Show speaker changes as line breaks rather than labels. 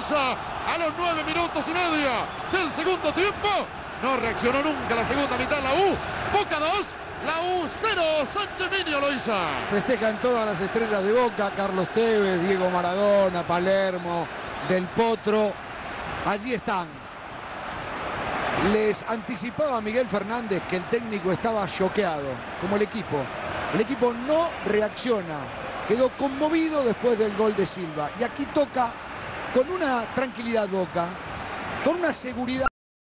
Loíza a los 9 minutos y medio del segundo tiempo. No reaccionó nunca la segunda mitad la U. Boca 2, la U 0, Sánchez Minio Loíza.
Festejan todas las estrellas de Boca, Carlos Tevez, Diego Maradona, Palermo, Del Potro. Allí están. Les anticipaba Miguel Fernández que el técnico estaba choqueado, como el equipo. El equipo no reacciona. Quedó conmovido después del gol de Silva. Y aquí toca con una tranquilidad Boca, con una seguridad.